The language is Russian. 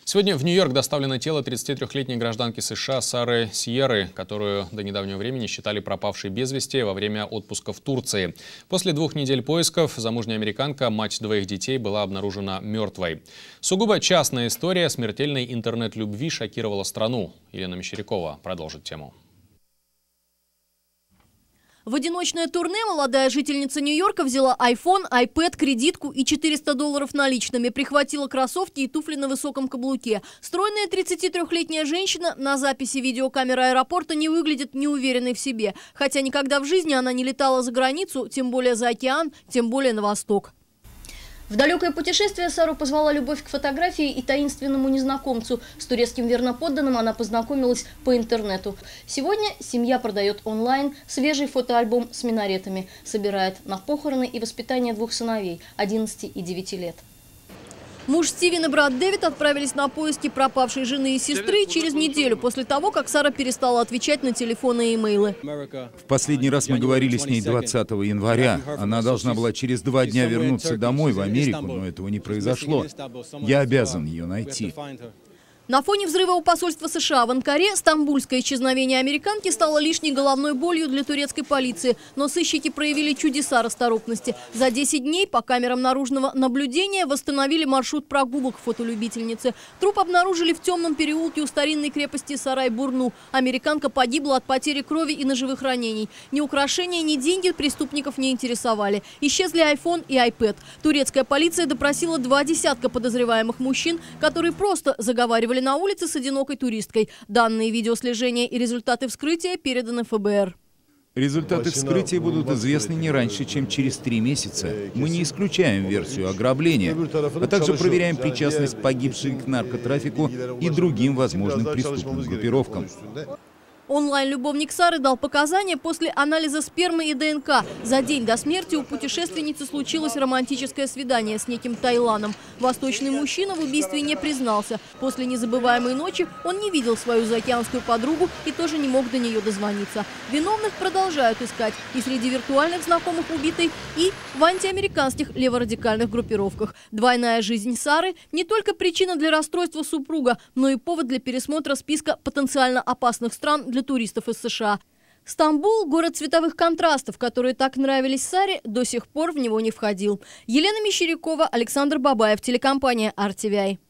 Сегодня в Нью-Йорк доставлено тело 33-летней гражданки США Сары Сьерры, которую до недавнего времени считали пропавшей без вести во время отпуска в Турции. После 2 недель поисков замужняя американка, мать 2 детей, была обнаружена мертвой. Сугубо частная история смертельной интернет-любви шокировала страну. Елена Мещерякова продолжит тему. В одиночное турне молодая жительница Нью-Йорка взяла iPhone, iPad, кредитку и $400 наличными. Прихватила кроссовки и туфли на высоком каблуке. Стройная 33-летняя женщина на записи видеокамеры аэропорта не выглядит неуверенной в себе. Хотя никогда в жизни она не летала за границу, тем более за океан, тем более на восток. В далекое путешествие Сару позвала любовь к фотографии и таинственному незнакомцу. С турецким верноподданным она познакомилась по интернету. Сегодня семья продает онлайн свежий фотоальбом с минаретами. Собирает на похороны и воспитание 2 сыновей – 11 и 9 лет. Муж Стивен и брат Дэвид отправились на поиски пропавшей жены и сестры через неделю после того, как Сара перестала отвечать на телефоны и имейлы. В последний раз мы говорили с ней 20 января. Она должна была через 2 дня вернуться домой в Америку, но этого не произошло. Я обязан ее найти. На фоне взрыва у посольства США в Анкаре стамбульское исчезновение американки стало лишней головной болью для турецкой полиции. Но сыщики проявили чудеса расторопности. За 10 дней по камерам наружного наблюдения восстановили маршрут прогулок фотолюбительницы. Труп обнаружили в темном переулке у старинной крепости Сарай-Бурну. Американка погибла от потери крови и ножевых ранений. Ни украшения, ни деньги преступников не интересовали. Исчезли iPhone и iPad. Турецкая полиция допросила 2 десятка подозреваемых мужчин, которые просто заговаривали на улице с одинокой туристкой. Данные видеослежения и результаты вскрытия переданы ФБР. Результаты вскрытия будут известны не раньше, чем через 3 месяца. Мы не исключаем версию ограбления, а также проверяем причастность погибшей к наркотрафику и другим возможным преступным группировкам. Онлайн-любовник Сары дал показания после анализа спермы и ДНК. За день до смерти у путешественницы случилось романтическое свидание с неким Тайланом. Восточный мужчина в убийстве не признался. После незабываемой ночи он не видел свою заокеанскую подругу и тоже не мог до нее дозвониться. Виновных продолжают искать и среди виртуальных знакомых убитой, и в антиамериканских леворадикальных группировках. Двойная жизнь Сары – не только причина для расстройства супруга, но и повод для пересмотра списка потенциально опасных стран для туристов из США. Стамбул – город цветовых контрастов, которые так нравились Саре, до сих пор в него не входил. Елена Мещерякова, Александр Бабаев, телекомпания RTVI.